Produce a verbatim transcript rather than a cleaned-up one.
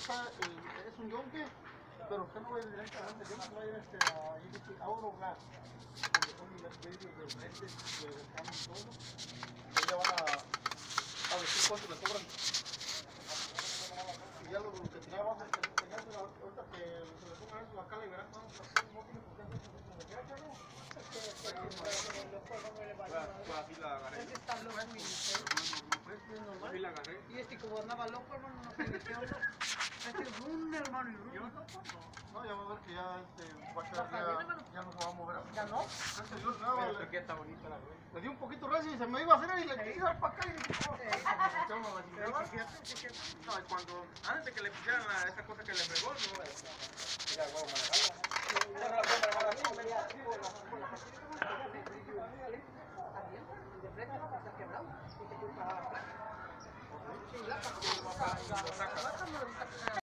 está, el, es un yonque, pero usted no va a ir directamente, yo no va a ir este, a, a Aurogas, donde son las medios de frente, de cambio y todo. Ahí le van a, a decir cuánto le cobran. Y ya lo, lo que tenía abajo, que tenía ahorita que se le pongan eso acá, le verán cuánto no tiene por qué hacer eso. Así la agarré. Es que está loco. Así la agarré. Y este como andaba loco, hermano, no se metió. Este es un hermano y un. Yo no, no, ya va a ver que ya este, va a quedar, ya, ya no se va a mover. ¿Ya no? Gracias a Dios, nada, Pero le, que está bonita la güey. le di un poquito recio y se me iba a hacer y le quise dar para acá y dije, no, no, No, cuando, antes de que le pusieran la, esa cosa que le pegó, no, ya voy a manejarla. Ya no la puedo manejar así, me la activo, la pongo la partida, de frente va a estar quebrado y te puede pagar la placa. Sí, la placa. la saca.